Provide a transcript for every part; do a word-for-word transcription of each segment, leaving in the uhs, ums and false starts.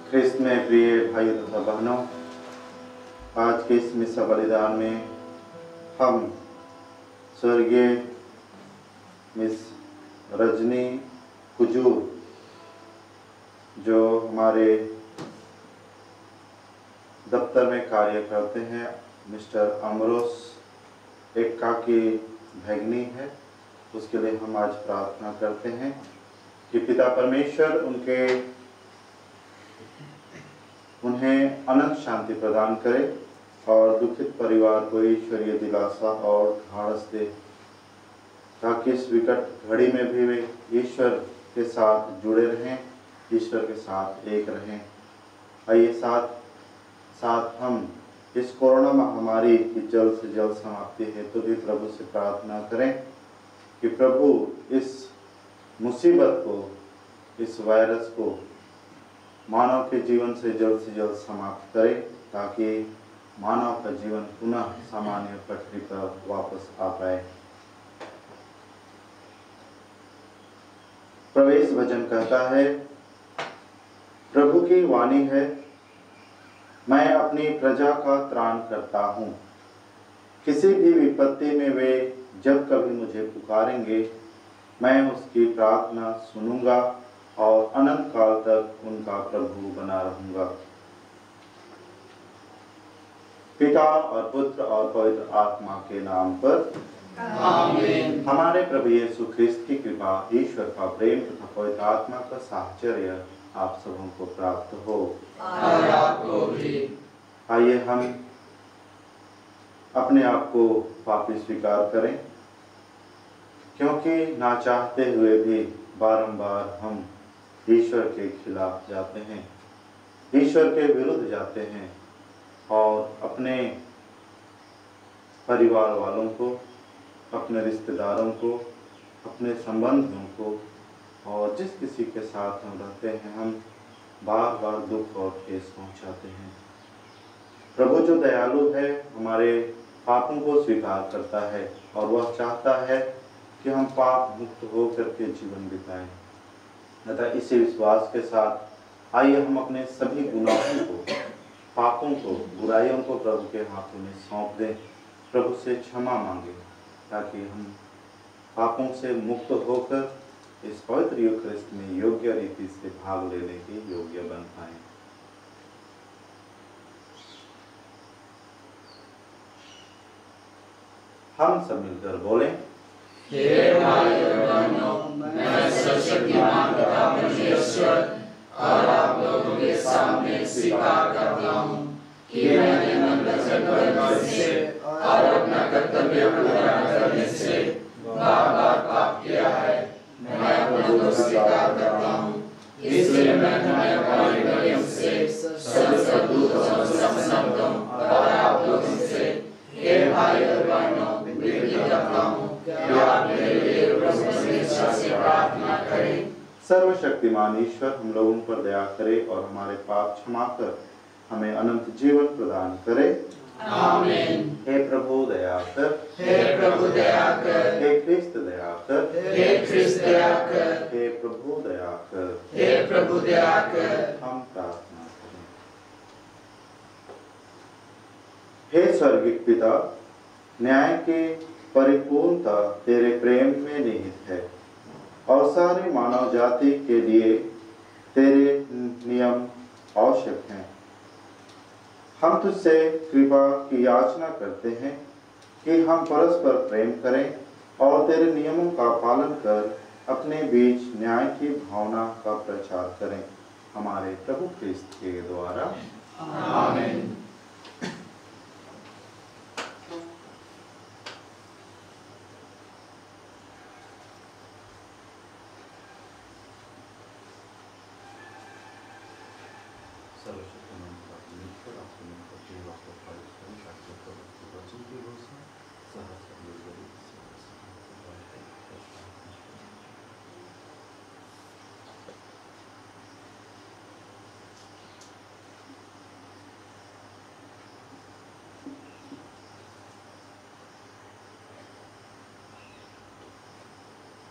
ख्रिस्त में प्रिय भाई तथा बहनों, आज के इस मिसा बलिदान में हम स्वर्गीय मिस रजनी कुजूर, जो हमारे दफ्तर में कार्य करते हैं, मिस्टर अमरोस एक्का की भगिनी है, उसके लिए हम आज प्रार्थना करते हैं कि पिता परमेश्वर उनके उन्हें अनंत शांति प्रदान करे और दुखित परिवार को ईश्वरीय दिलासा और ढाढ़स दे, ताकि इस विकट घड़ी में भी वे ईश्वर के साथ जुड़े रहें, ईश्वर के साथ एक रहें। आइए साथ साथ हम इस कोरोना महामारी की जल्द से जल्द समाप्ति हेतु भी प्रभु से प्रार्थना करें कि प्रभु इस मुसीबत को, इस वायरस को मानव के जीवन से जल्द से जल्द समाप्त करे, ताकि मानव का जीवन पुनः सामान्य पटरी पर वापस आ पाए। प्रवेश भजन कहता है, प्रभु की वाणी है, मैं अपनी प्रजा का त्राण करता हूँ। किसी भी विपत्ति में वे जब कभी मुझे पुकारेंगे, मैं उसकी प्रार्थना सुनूंगा और अनंत काल तक उनका प्रभु बना रहूंगा। पिता और पुत्र और पवित्र आत्मा के नाम पर आमीन। हमारे प्रभु यीशु ख्रिस्त की कृपा, ईश्वर का प्रेम तथा पवित्र आत्मा का साहचर्य आप सबों को प्राप्त हो और आपको भी। आइए हम अपने आप को पापी स्वीकार करें, क्योंकि ना चाहते हुए भी बारंबार हम ईश्वर के खिलाफ जाते हैं, ईश्वर के विरुद्ध जाते हैं और अपने परिवार वालों को, अपने रिश्तेदारों को, अपने संबंधियों को और जिस किसी के साथ हम रहते हैं, हम बार बार दुख और ठेस पहुंचाते हैं। प्रभु जो दयालु है, हमारे पापों को स्वीकार करता है और वह चाहता है कि हम पाप मुक्त होकर के जीवन बिताएं। अतः इसी विश्वास के साथ आइए हम अपने सभी गुनाहों को, पापों को, बुराइयों को प्रभु के हाथों में सौंप दें, प्रभु से क्षमा मांगे, ताकि हम पापों से मुक्त होकर इस पवित्र यूखरिस्ट में योग्य रीति से भाग लेने के योग्य बन पाए। हम सब मिलकर बोलें, हे भाई और बहनों, मैं सर्वशक्तिमान पिता परमेश्वर और आप लोगों के सामने स्वीकार करता हूँ कि मैंने मन वचन कर्म से और अपना कर्तव्य पूरा करने से बार बार पाप किया है। मैं अपने को स्वीकार करता हूँ, इसलिए मैं तुम्हें अपने मरियम से सर्वदूत और समसंतों और आप लोगों से हे भाई और बहनों विनती करता हूँ कि आप मेरे लिए प्रभु परमेश्वर से प्रार्थना करें। सर्वशक्तिमान ईश्वर हम लोगों पर दया करे और हमारे पाप क्षमा कर हमें अनंत जीवन प्रदान करे। आमीन। हे प्रभु दया कर, हे प्रभु दया कर, हे ख्रिस्त दया कर, हे ख्रिस्त दया कर, हे प्रभु दया कर, हे प्रभु दया कर। हम प्रार्थना करें। हे स्वर्गिक पिता, न्याय की परिपूर्णता तेरे प्रेम में निहित है और सारी मानव जाति के लिए तेरे नियम आवश्यक हैं। हम तुझसे कृपा की याचना करते हैं कि हम परस्पर प्रेम करें और तेरे नियमों का पालन कर अपने बीच न्याय की भावना का प्रचार करें, हमारे प्रभु ख्रिस्त के द्वारा। आमीन।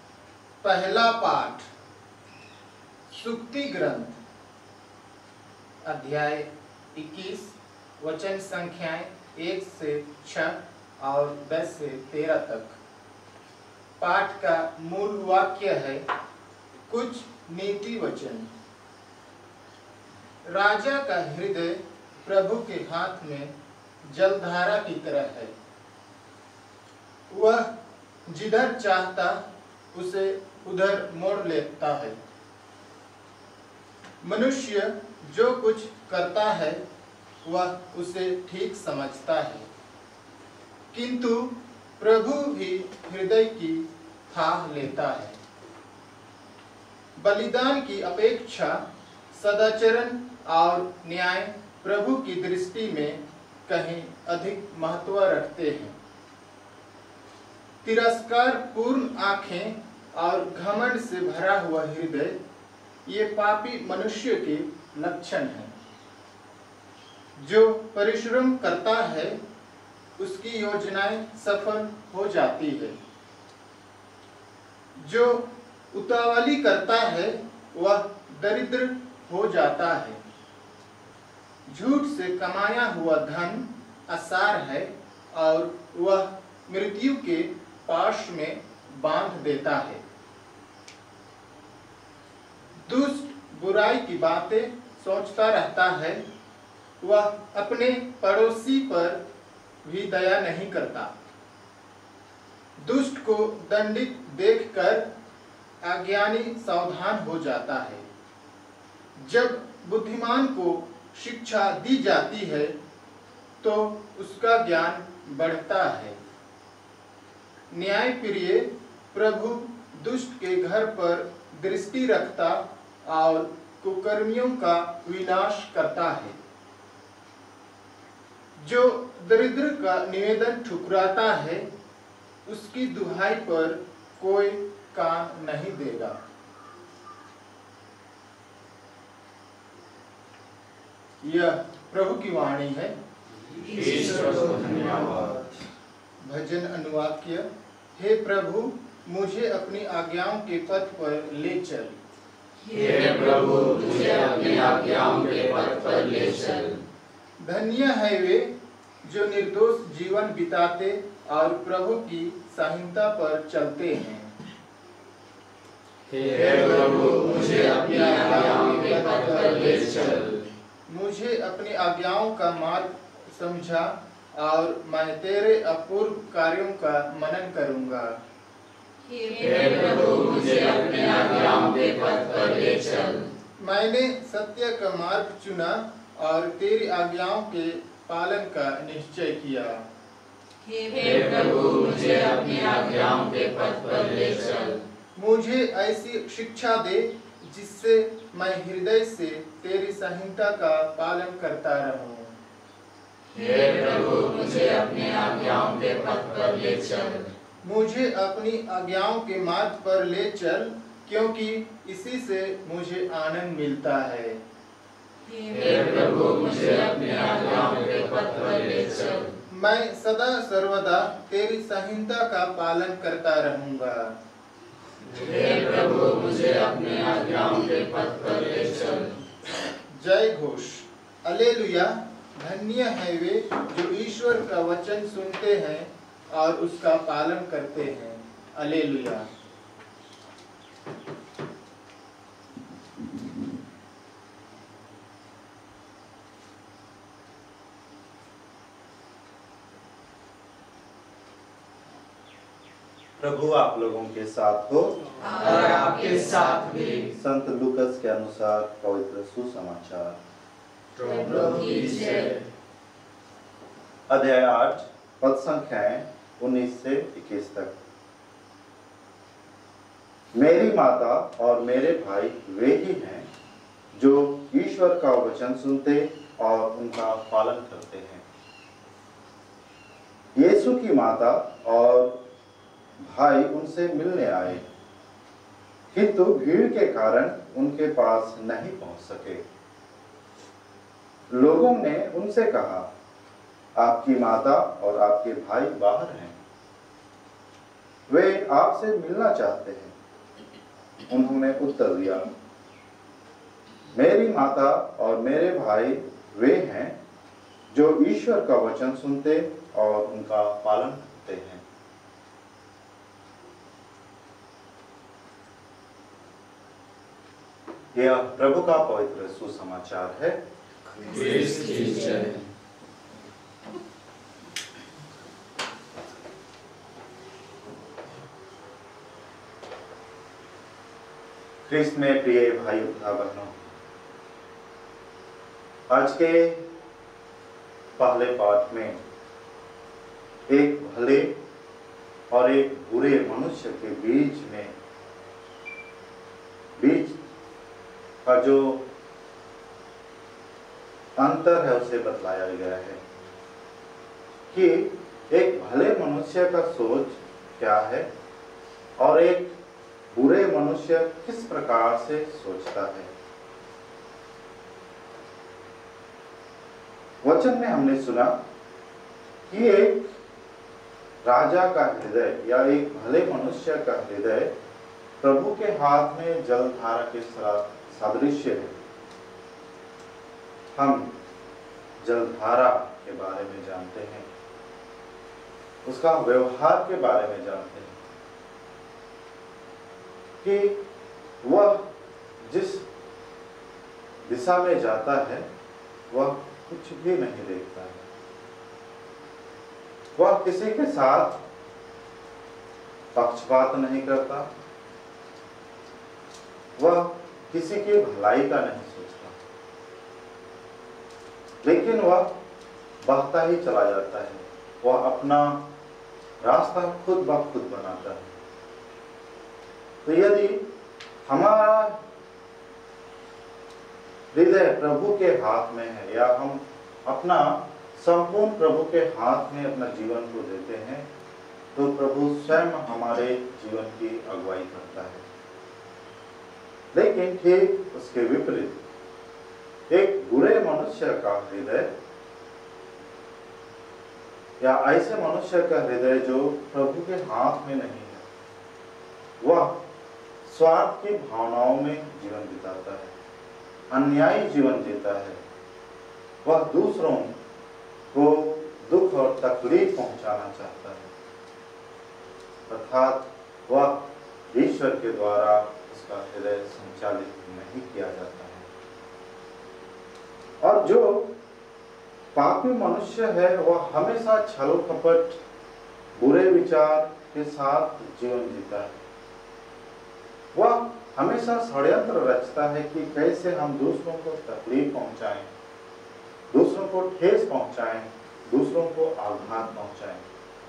पहला पाठ सुक्ति ग्रंथ। अध्याय इक्कीस वचन संख्याएं एक से छह और दस से तेरह तक। पाठ का मूल वाक्य है, कुछ नीति वचन। राजा का हृदय प्रभु के हाथ में जलधारा की तरह है, वह जिधर चाहता उसे उधर मोड़ लेता है। मनुष्य जो कुछ करता है वह उसे ठीक समझता है, किंतु प्रभु भी हृदय की थाह लेता है। बलिदान की अपेक्षा सदाचरण और न्याय प्रभु की दृष्टि में कहीं अधिक महत्व रखते हैं। तिरस्कार पूर्ण आंखें और घमंड से भरा हुआ हृदय ये पापी मनुष्य के लक्षण हैं। जो परिश्रम करता है उसकी योजनाएं सफल हो जाती है, जो उतावली करता है वह दरिद्र हो जाता है। झूठ से कमाया हुआ धन असार है और वह मृत्यु के पाश में बांध देता है। दुष्ट बुराई की बातें सोचता रहता है, वह अपने पड़ोसी पर भी दया नहीं करता। दुष्ट को दंडित देखकर अज्ञानी सावधान हो जाता है। जब बुद्धिमान को शिक्षा दी जाती है तो उसका ज्ञान बढ़ता है। न्यायप्रिय प्रभु दुष्ट के घर पर दृष्टि रखता और कुकर्मियों का विनाश करता है। जो दरिद्र का निवेदन ठुकराता है उसकी दुहाई पर कोई कान नहीं देगा। यह प्रभु की वाणी है। ईश्वर को धन्यवाद। भजन अनुवाक्य। हे प्रभु, मुझे अपनी आज्ञाओं के पथ पर ले चल। हे प्रभु, मुझे अपनी आज्ञाओं के पथ पर ले चल। धन्य है वे जो निर्दोष जीवन बिताते और प्रभु की संहिता पर चलते हैं। हे प्रभु, मुझे अपनी आज्ञाओं के पथ पर ले चल। मुझे अपनी आज्ञाओं का मार्ग समझा और मैं तेरे अपूर्व कार्यों का मनन करूंगा। हे प्रभु, मुझे अपनी आज्ञाओं के पथ पर ले चल। मैंने सत्य का मार्ग चुना और तेरी आज्ञाओं के पालन का निश्चय किया। हे प्रभु, मुझे अपनी आज्ञाओं के पथ पर ले चल। मुझे ऐसी शिक्षा दे जिससे मैं हृदय से तेरी संहिता का पालन करता रहूं। हे प्रभु, मुझे अपनी आज्ञाओं के पथ पर ले चल। मुझे अपनी आज्ञाओं के मार्ग पर ले चल, क्योंकि इसी से मुझे आनंद मिलता है। हे प्रभु, मुझे अपनी आज्ञाओं के पथ पर ले चल। मैं सदा सर्वदा तेरी संहिता का पालन करता रहूंगा। हे प्रभु, मुझे अपनी आज्ञाओं के पथ पर ले चल। जय घोष। हालेलुया। धन्य है वे जो ईश्वर का वचन सुनते हैं और उसका पालन करते हैं। हालेलुया। प्रभु आप लोगों के साथ हो और आपके साथ भी। संत लूकस के अनुसार पवित्र सुसमाचार। प्रभु की जय। अध्याय आठ पद संख्याएं उन्नीस से इक्कीस तक। मेरी माता और मेरे भाई वे ही हैं जो ईश्वर का वचन सुनते और उनका पालन करते हैं। यीशु की माता और भाई उनसे मिलने आए, किंतु भीड़ के कारण उनके पास नहीं पहुंच सके। लोगों ने उनसे कहा, आपकी माता और आपके भाई बाहर हैं, वे आपसे मिलना चाहते हैं। उन्होंने उत्तर दिया, मेरी माता और मेरे भाई वे हैं जो ईश्वर का वचन सुनते और उनका पालन करते हैं। यह प्रभु का पवित्र सुसमाचार है। ख्रिस्त की जय। ख्रिस्त में प्रिय भाई तथा बहनों, आज के पहले पाठ में एक भले और एक बुरे मनुष्य के बीच में बीच का जो अंतर है उसे बतलाया गया है कि एक भले मनुष्य का सोच क्या है और एक बुरे मनुष्य किस प्रकार से सोचता है। वचन में हमने सुना कि एक राजा का हृदय या एक भले मनुष्य का हृदय प्रभु के हाथ में जलधारा के सादृश्य है। हम जलधारा के बारे में जानते हैं, उसका व्यवहार के बारे में जानते हैं कि वह जिस दिशा में जाता है वह कुछ भी नहीं देखता है। वह किसी के साथ पक्षपात नहीं करता, वह किसी की भलाई का नहीं सोचता, लेकिन वह बहता ही चला जाता है। वह अपना रास्ता खुद ब खुद बनाता है। तो यदि हमारा हृदय प्रभु के हाथ में है या हम अपना संपूर्ण प्रभु के हाथ में अपना जीवन को देते हैं, तो प्रभु स्वयं हमारे जीवन की अगुवाई करता है। लेकिन ठीक उसके विपरीत एक बुरे मनुष्य का हृदय या ऐसे मनुष्य का हृदय जो प्रभु के हाथ में नहीं है, वह स्वार्थ की भावनाओं में जीवन बिताता है, अन्यायी जीवन जीता है। वह दूसरों को दुख और तकलीफ पहुंचाना चाहता है, अर्थात वह ईश्वर के द्वारा उसका हृदय संचालित नहीं किया जाता है। और जो पापी मनुष्य है वह हमेशा छल कपट, बुरे विचार के साथ जीवन जीता है। वह हमेशा षड्यंत्र रचता है कि कैसे हम दूसरों को तकलीफ पहुंचाएं, दूसरों को ठेस पहुंचाएं, दूसरों को आघात पहुंचाएं।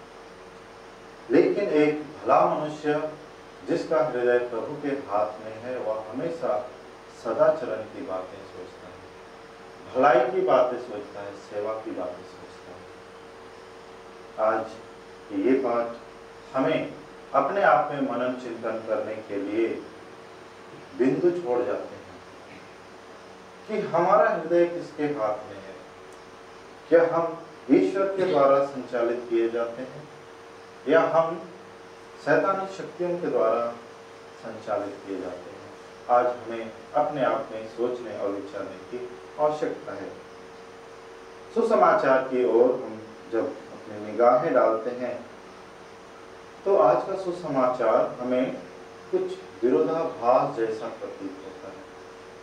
लेकिन एक भला मनुष्य जिसका हृदय प्रभु के हाथ में है, वह हमेशा सदाचरण की बातें सोचता है, भलाई की बातें सोचता है, सेवा की बातें सोचता है। आज ये पाठ हमें अपने आप में मनन चिंतन करने के लिए बिंदु छोड़ जाते हैं कि हमारा हृदय किसके हाथ में है। क्या हम ईश्वर के द्वारा संचालित किए जाते हैं या हम शैतानी शक्तियों के द्वारा संचालित किए जाते हैं। आज हमें अपने आप में सोचने और विचारने की आवश्यकता है। सुसमाचार की ओर हम जब अपनी निगाहें डालते हैं तो आज का सुसमाचार हमें कुछ विरोधाभास जैसा प्रतीत होता है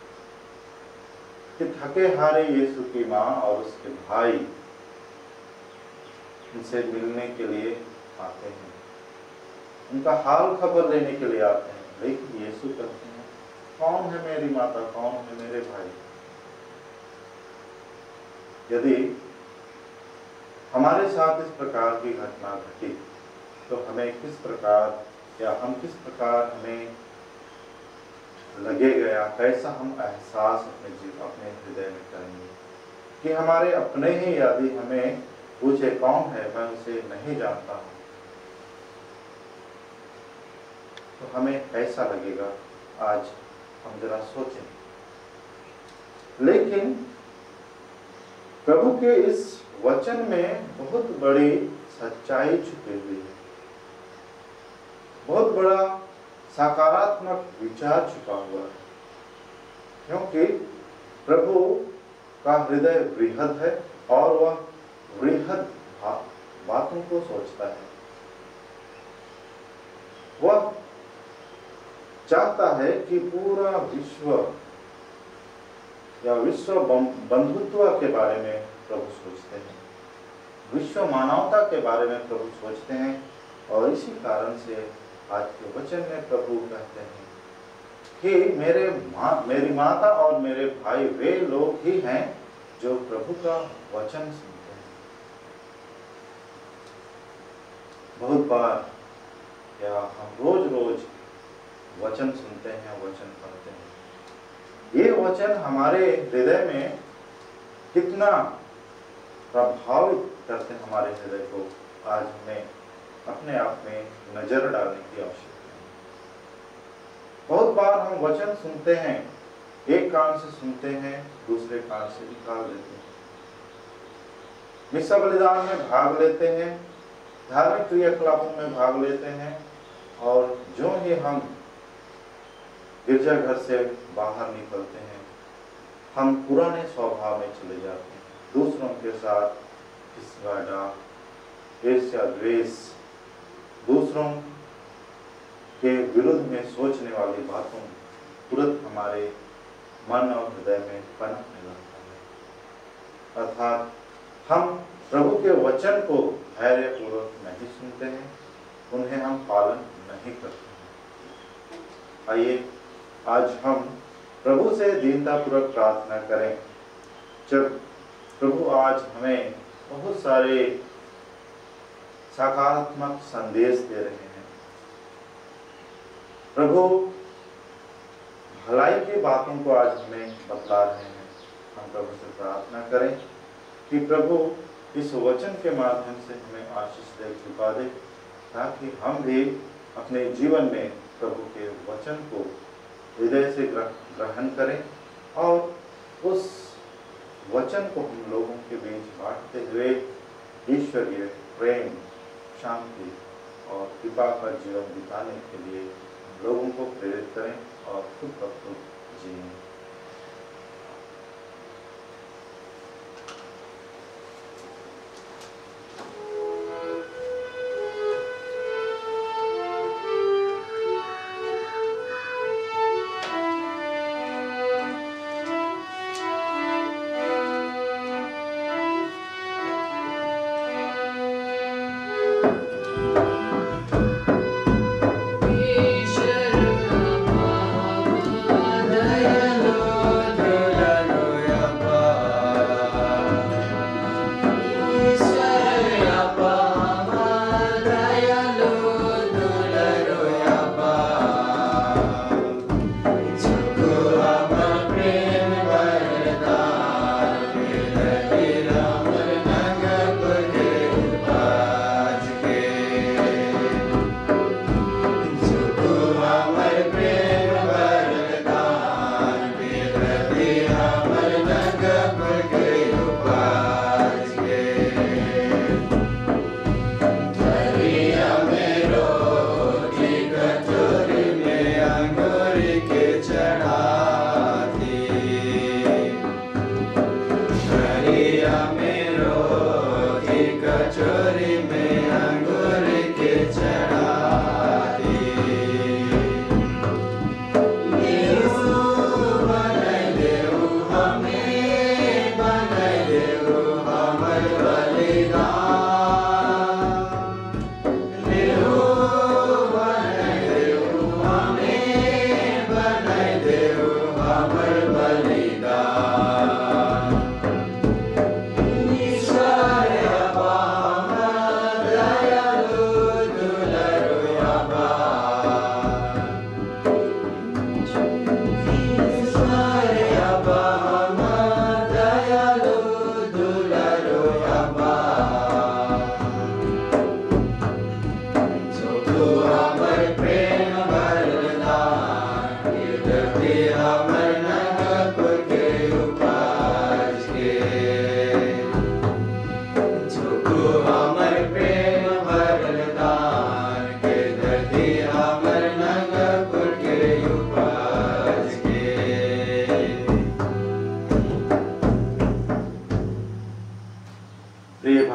कि थके हारे यीशु की माँ और उसके भाई उनसे मिलने के लिए आते हैं, उनका हाल खबर लेने के लिए आते हैं। लेकिन यीशु कहते हैं, कौन है मेरी माता, कौन है मेरे भाई। यदि हमारे साथ इस प्रकार की घटना घटी तो हमें किस प्रकार या हम किस प्रकार हमें लगेगा या कैसा हम एहसास अपने जीवन अपने हृदय में करेंगे कि हमारे अपने ही यदि हमें पूछे कौन है, मैं उसे नहीं जानता हूँ, तो हमें कैसा लगेगा। आज हम जरा सोचें। लेकिन प्रभु के इस वचन में बहुत बड़ी सच्चाई छुपी हुई है, बहुत बड़ा सकारात्मक विचार छुपा हुआ है। क्योंकि प्रभु का हृदय बृहद है और वह बृहद बातों को सोचता है। वह चाहता है कि पूरा विश्व या विश्व बंधुत्व के बारे में प्रभु सोचते हैं, विश्व मानवता के बारे में प्रभु सोचते हैं। और इसी कारण से आज के वचन में प्रभु कहते हैं कि मेरे माँ मेरी माता और मेरे भाई वे लोग ही हैं जो प्रभु का वचन सुनते हैं। बहुत बार या हम रोज रोज वचन सुनते हैं, वचन पढ़ते हैं। ये वचन हमारे हृदय में कितना प्रभावित करते हैं हमारे हृदय को, आज हमें अपने आप में नजर डालने की आवश्यकता है। बहुत बार हम वचन सुनते हैं, एक कान से सुनते हैं, दूसरे कान से निकाल देते हैं। मिसा बलिदान में भाग लेते हैं, धार्मिक क्रियाकलापों में भाग लेते हैं, और जो ही हम गिरजाघर से बाहर निकलते हैं, हम पुराने स्वभाव में चले जाते हैं। दूसरों के साथ ईर्ष्या, ईर्ष्या, द्वेष, दूसरों के विरुद्ध में सोचने वाली बातों तुरंत हमारे मन और हृदय में पनपने लगता है। अर्थात हम प्रभु के वचन को धैर्यपूर्वक नहीं सुनते हैं, उन्हें हम पालन नहीं करते हैं। आइए आज हम प्रभु से दीनतापूर्वक प्रार्थना करें। जब प्रभु आज हमें बहुत सारे सकारात्मक संदेश दे रहे हैं, प्रभु भलाई की बातों को आज हमें बतला रहे हैं, हम प्रभु से प्रार्थना करें कि प्रभु इस वचन के माध्यम से हमें आशीष दे, कृपा दे, ताकि हम भी अपने जीवन में प्रभु के वचन को हृदय से ग्रहण करें और उस वचन को हम लोगों के बीच बांटते हुए ईश्वरीय प्रेम, शांति और कृपा का जीवन बिताने के लिए लोगों को प्रेरित करें और खुद ब खुद जिएं। ईश्वर दया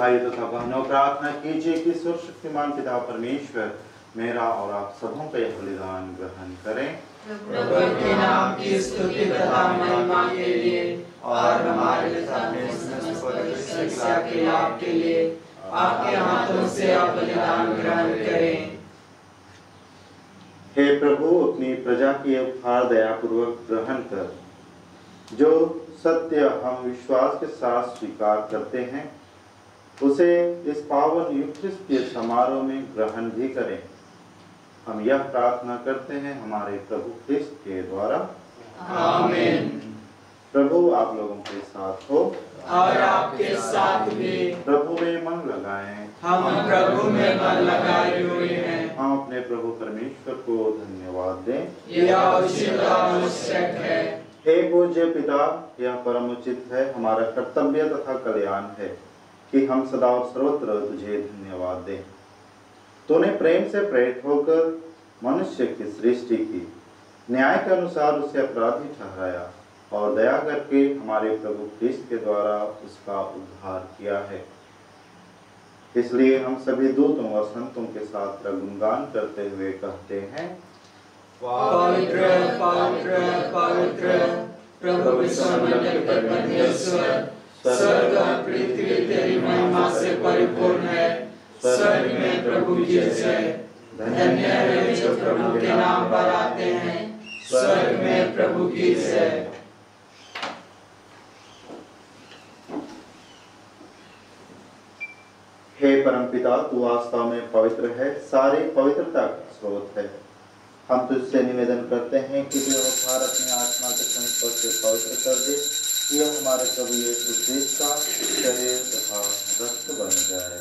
भाई तथा बहनों, प्रार्थना कीजिए कि सर्वशक्तिमान पिता परमेश्वर मेरा और आप सबों का यह बलिदान ग्रहण करें। प्रभु के नाम की स्तुति तथा महिमा के लिए और हमारे शिक्षा के लाभ के लिए आपके हाथों से आप बलिदान ग्रहण करें। हे प्रभु, अपनी प्रजा की उपहार दयापूर्वक ग्रहण कर, जो सत्य हम विश्वास के साथ स्वीकार करते हैं उसे इस पावन यूखरिस्तीय समारोह में ग्रहण भी करें। हम यह प्रार्थना करते हैं हमारे प्रभु ख्रिस्त के द्वारा, आमीन। प्रभु आप लोगों के साथ हो और आपके साथ भी। प्रभु में मन लगाएं। हम प्रभु में मन लगाए हुए हैं। हम अपने प्रभु परमेश्वर को धन्यवाद दें। यह उचित और आवश्यक है। हे पूज्य पिता, यह परम उचित है, हमारा कर्तव्य तथा कल्याण है कि हम सदा और सर्वत्र तुझे धन्यवाद दें। तूने प्रेम से प्रेरित होकर मनुष्य की सृष्टि की, न्याय के अनुसार उसे अपराधी ठहराया और दया करके हमारे प्रभु ख्रिस्त के द्वारा उसका उद्धार किया है। इसलिए हम सभी दूतों और संतों के साथ गुणगान करते हुए कहते हैं, पवित्र पवित्र पवित्र प्रभु विश्वमंडल के परमेश्वर, स्वर्ग और पृथ्वी तेरी महिमा से परिपूर्ण है। स्वर्ग में प्रभु की जय। धन्य है जो प्रभु के नाम पर आते हैं। स्वर्ग में प्रभु की जय। हे परमपिता, तू वास्तव में पवित्र है, सारी पवित्रता का स्रोत है। हम तुझसे निवेदन करते हैं कि तू उपहार अपनी आत्मा के संस्पर्श से पवित्र कर दे, यह हमारे प्रभु यीशु ख्रिस्त का शरीर तथा रक्त बन जाए।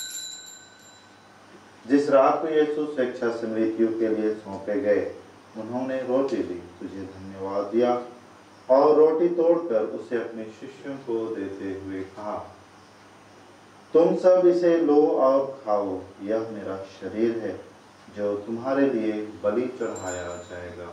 जिस रात को यीशु स्वेच्छा से मृत्यु के लिए सौंपे गए, उन्होंने रोटी ली, तुझे धन्यवाद दिया और रोटी तोड़कर उसे अपने शिष्यों को देते हुए कहा, तुम सब इसे लो और खाओ, यह मेरा शरीर है जो तुम्हारे लिए बलि चढ़ाया जाएगा।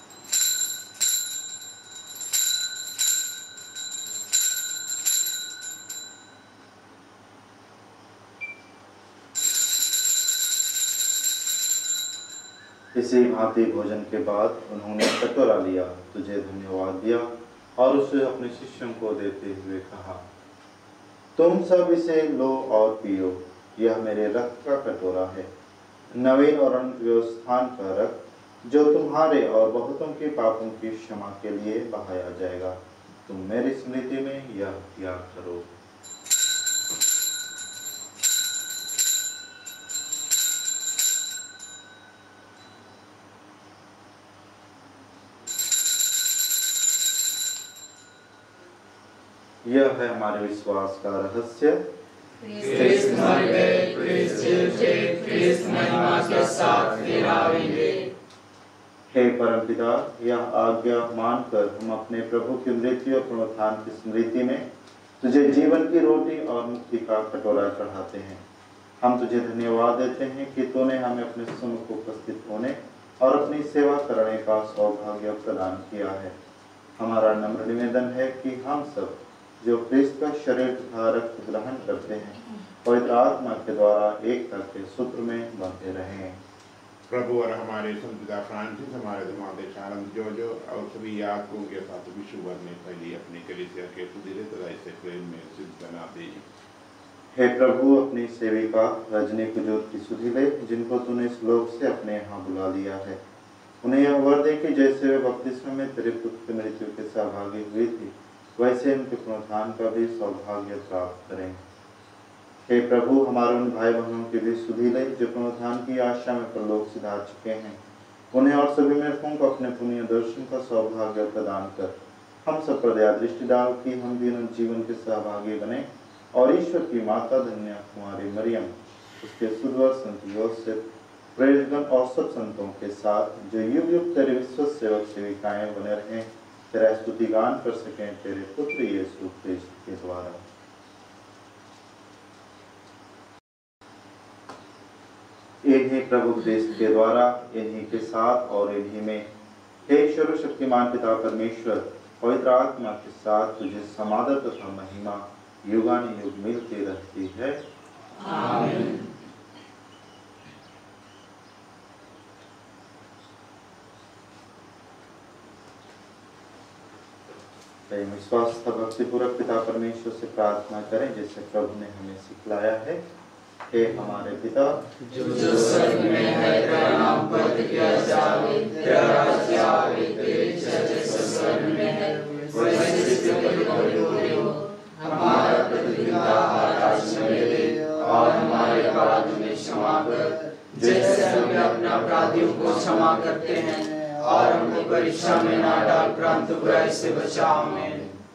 इसी भांति भोजन के बाद उन्होंने कटोरा लिया, तुझे धन्यवाद दिया और उसे अपने शिष्यों को देते हुए कहा, तुम सब इसे लो और पियो, यह मेरे रक्त का कटोरा है, नवीन और अनंत व्यवस्थान का रक्त, जो तुम्हारे और बहुतों के पापों की क्षमा के लिए बहाया जाएगा। तुम मेरी स्मृति में यह किया करो। यह है हमारे विश्वास का रहस्य। ख्रिस्त मर गए, ख्रिस्त जी उठे, ख्रिस्त महिमा के साथ फिर आएंगे। हे परमपिता, यह आज्ञा मानकर हम अपने प्रभु की मृत्यु और पुनरुत्थान की स्मृति में तुझे जीवन की रोटी और मुक्ति का कटोरा चढ़ाते हैं। हम तुझे धन्यवाद देते हैं कि तूने हमें अपने सम्मुख उपस्थित होने और अपनी सेवा करने का सौभाग्य प्रदान किया है। हमारा नम्र निवेदन है कि हम सब जो ख्रिस्त का शरीर तथा रक्त ग्रहण करते हैं, पवित्र आत्मा के द्वारा एकता के सूत्र में बंधे रहें। प्रभु और हमारे संतपिता फ्रांसिस, हमारे धर्माध्यक्ष चार्ल्स जोजो और सभी याजकों के साथ विश्व भर में फैली अपनी कलीसिया के सुधीरे तथा इसे प्रेम में सिद्ध बना दे। हे प्रभु, अपनी सेविका रजनी कुजूर की सुधि ले, जिनको तूने इस लोक से अपने यहाँ बुला लिया है, उन्हें यह वर दे कि जैसे वे बपतिस्मा में तेरे पुत्र की मृत्यु के सहभागी हुई थी, वैसे उनके पुनरुत्थान का भी सौभाग्य प्राप्त करें। हे प्रभु, हमारे उन भाई बहनों की भी सुधि ले जो पुनरुत्थान की आशा में परलोक सिधार चुके हैं, उन्हें और सभी मृतकों को अपने पुण्य दर्शन का सौभाग्य प्रदान कर हम सब पर दया दृष्टि डाल कि हम भी उन जीवन के सहभागी बने और ईश्वर की माता धन्य कुमारी मरियम, उसके सुधवर संत योसेफ, प्रेरितगण और सब संतों के साथ जो युग युग तेरे विश्वस्त सेवक सेविकाएं बने रहें, तेरा स्तुति गान कर सकें तेरे पुत्र यीशु ख्रिस्त के द्वारा। इन्हीं प्रभु ख्रिस्त के द्वारा, इन्हीं के साथ और इन्हीं में हे सर्वशक्तिमान पिता परमेश्वर, पवित्र आत्मा के साथ तुझे समादर तथा महिमा युगानुयुग मिलती रहती है। आमीन। प्रेम विश्वास तथा भक्तिपूर्वक पिता परमेश्वर से प्रार्थना करें जैसे प्रभु ने हमें सिखलाया है। हे हमारे पिता जो स्वर्ग में है, तेरा नाम पवित्र किया जाए, तेरा राज्य आए, तेरी इच्छा जैसे स्वर्ग में है वैसे पृथ्वी पर भी हो। हमारा प्रतिदिन का आहार आज हमें दे और हमारे अपराध में क्षमा कर जैसे हम अपने अपराधियों को क्षमा करते हैं, और हमको परीक्षा में ना डाल परंतु बुराई से बचा। आमीन।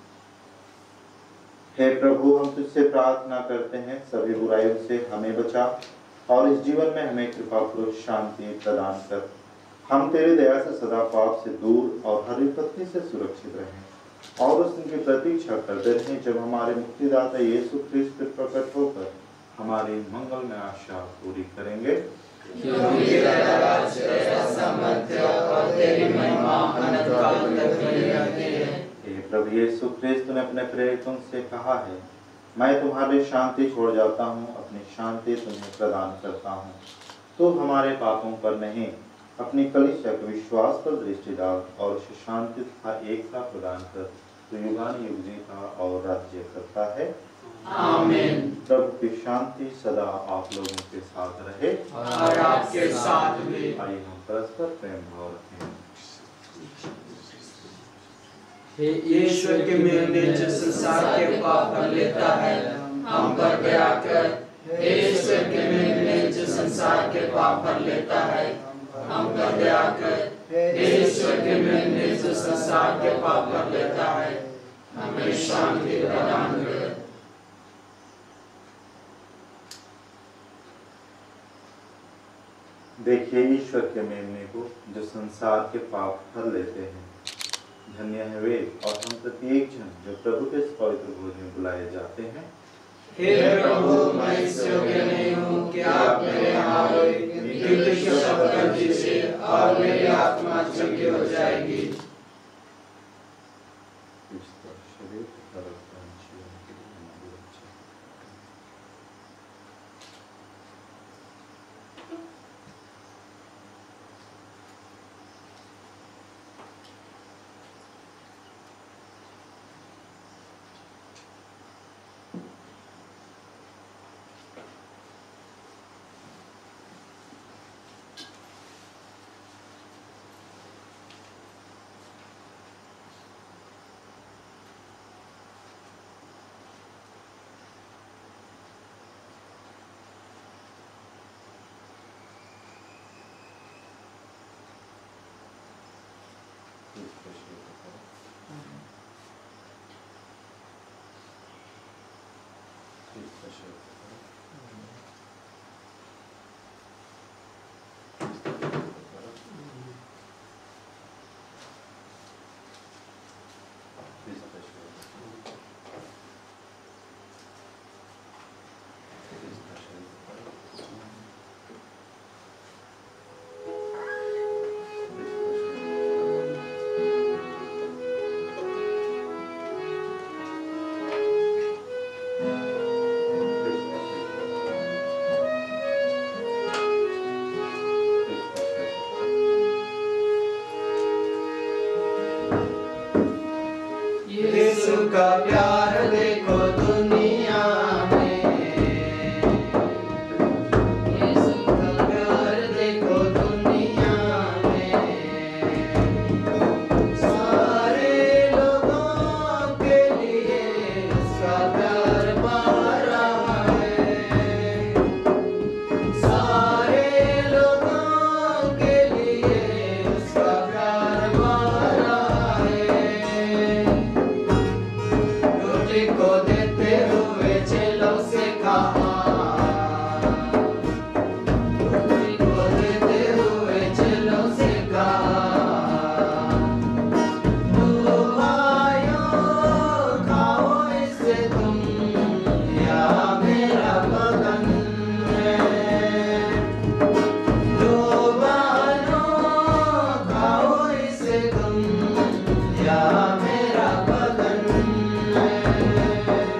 हे प्रभु, हम तुझसे प्रार्थना करते हैं सभी बुराइयों से हमें बचा और इस जीवन में हमें कृपा पूर्वक शांति प्रदान कर। हम तेरी दया से सदा पाप से दूर और हर विपत्ति से सुरक्षित रहें और उस दिन की प्रतीक्षा करते रहें जब हमारे मुक्तिदाता यीशु ख्रिस्त प्रकट होकर हमारी मंगल में आशा पूरी करेंगे। क्योंकि तेरा राज्य, तेरा सामर्थ्य और तेरी महिमा अनंत काल तक बनी रहती है। हे प्रभु यीशु ख्रिस्त ने अपने प्रेरितों से कहा है, मैं तुम्हारे शांति छोड़ जाता हूँ, अपनी शांति तुम्हें प्रदान करता हूँ। तो हमारे पापों पर नहीं अपनी कलीसिया के विश्वास पर दृष्टि डाल और उसे शांति तथा एकता प्रदान कर। तो युगानुयुग जीता और राज्य करता है। आमीन। प्रभु की शांति सदा आप लोगों के साथ रहे और आपके साथ भी। आइए हम परस्पर प्रेम भाव रखें। हे ईश्वर के मेल जो संसार के पाप हर लेता है, हम पर दया कर। हे ईश्वर के मेल जो संसार के पाप हर लेता है, हम पर दया कर। हे ईश्वर के मेल जो संसार के पाप हर लेता है, हमें शांति प्रदान कर। देखिए ईश्वर के मेमने को जो संसार के पाप हर लेते हैं। धन्य है वे और हम प्रत्येक जन जो प्रभु के पवित्र भोज में बुलाए जाते हैं। हे प्रभु, मैं इस योग्य नहीं हूँ कि आप मेरे यहाँ आए, किंतु शब्द कर दीजिए और मेरी आत्मा चंगी हो जाएगी। का प्यार देखो दुनिया में, यीशु का प्यार देखो दुनिया में, सारे लोगों के लिए उसका प्यार बहा है, सारे लोगों के लिए उसका प्यार बहा है। को देते हुए चेलों से कहा, रोटी को देते हुए चेलों से कहा, लो भाइयों खाओ इससे तुम, या मेरा बदन है। लो बहनों खाओ इससे तुम, या मेरा बदन है।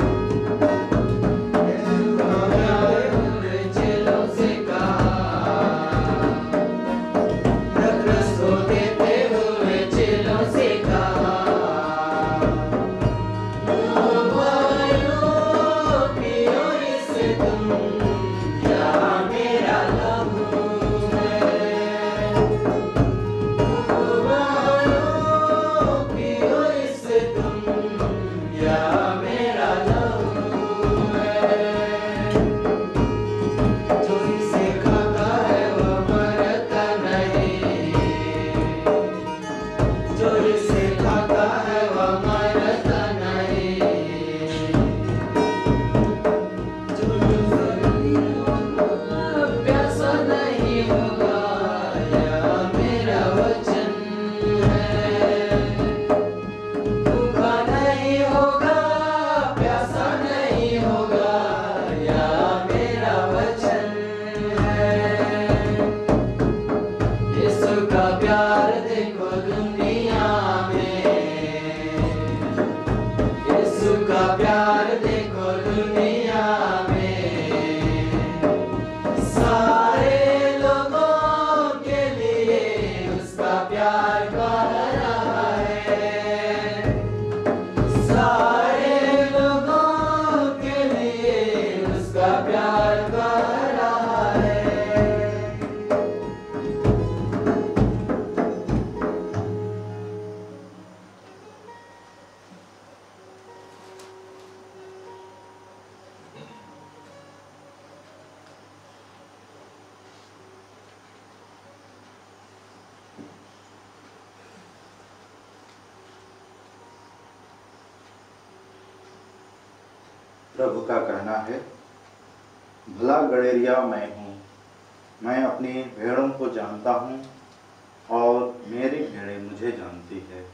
प्रभु का कहना है, भला गड़ेरिया मैं हूँ, मैं अपनी भेड़ों को जानता हूँ और मेरी भेड़ें मुझे जानती है।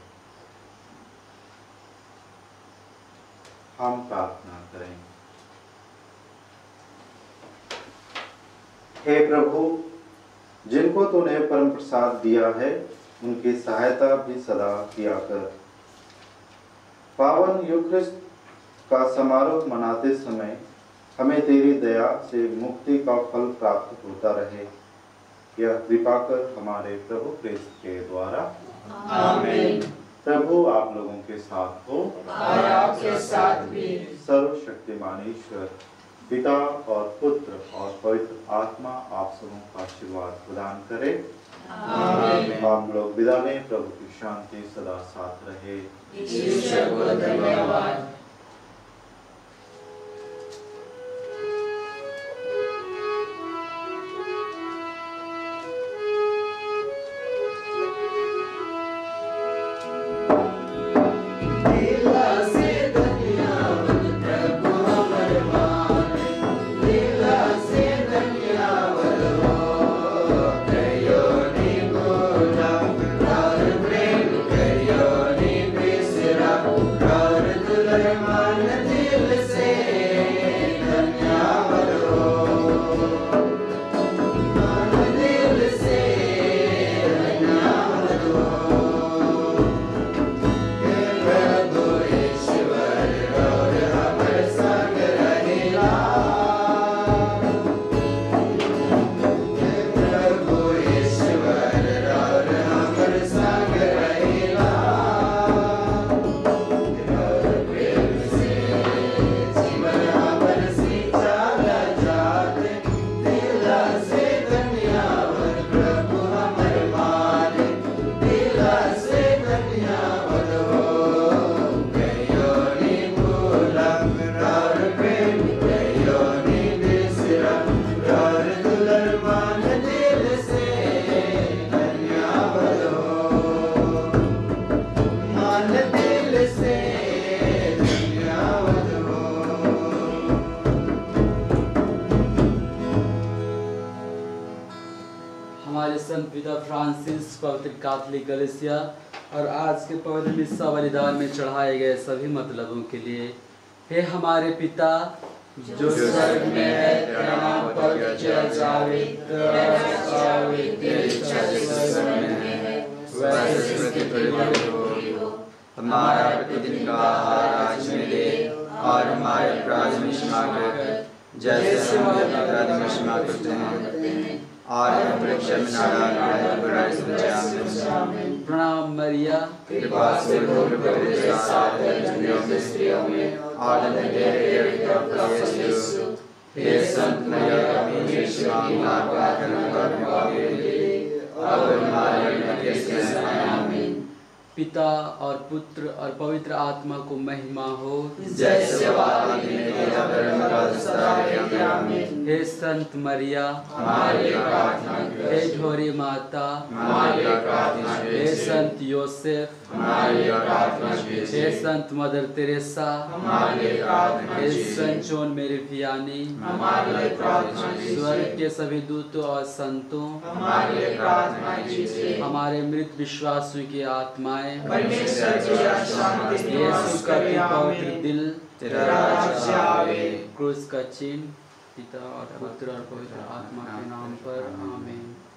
हम प्रार्थना करें। हे प्रभु, जिनको तूने परम प्रसाद दिया है उनकी सहायता भी सदा किया कर। पावन यूक्रिस्ट का समारोह मनाते समय हमें तेरी दया से मुक्ति का फल प्राप्त होता रहे। यह कृपा कर हमारे प्रभु क्रिस्त के द्वारा। आमीन। प्रभु आप लोगों के साथ हो और आपके साथ भी। सर्वशक्तिमान ईश्वर पिता और पुत्र और पवित्र आत्मा आप सबों का आशीर्वाद प्रदान करे। आमीन। हम लोग विदा लें। प्रभु की शांति सदा साथ रहे। ईश्वर को धन्यवाद। पवित्र कैथोलिक कलीसिया और आज के पवित्र मिस्सा बलिदान में चढ़ाए गए सभी मतलबों के लिए, हे हमारे पिता जो स्वर्ग में है, तेरा नाम पवित्र किया जावे, तेरा राज्य आवे, तेरी इच्छा जैसे स्वर्ग में है वैसे पृथ्वी पर भी हो। हमारा प्रतिदिन का आहार आज हमें दे और हमारे अपराध में क्षमा कर जैसे हम अपने अपराध में क्षमा करते हैं, और हम परीक्षा में न डालना बुराई से बचा। प्रणाम मरिया, कृपा से पवित्र तेरे साथ है स्त्रियों में और यीशु। हे संत मरिया परमेश्वर की माता करने वाले अब हमारे मरने के समय आमीन। पिता और पुत्र और पवित्र आत्मा को महिमा हो, जैसे आदि में तेरा धर्मराज सदा है। आमीन। हे संत मरिया, हमारे लिए प्रार्थना करो। हे ढोरी माता, हमारे लिए प्रार्थना करो। हे संत योसेफ, हमारे लिए प्रार्थना करो। हे संत मदर तेरेसा, हमारे लिए प्रार्थना हे करो। संत जॉन मेरी वियानी, हमारे लिए प्रार्थना कीजिए। स्वर्ग के सभी दूतों और संतों, हमारे लिए प्रार्थना कीजिए। हमारे मृत विश्वासियों की आत्माएं, परमेश्वर की शांति यीशु का पवित्र दिल, तेरा राज्य आवे। क्रूस का चिन्ह, पिता और पुत्र और पवित्र आत्मा के नाम पर, आमीन।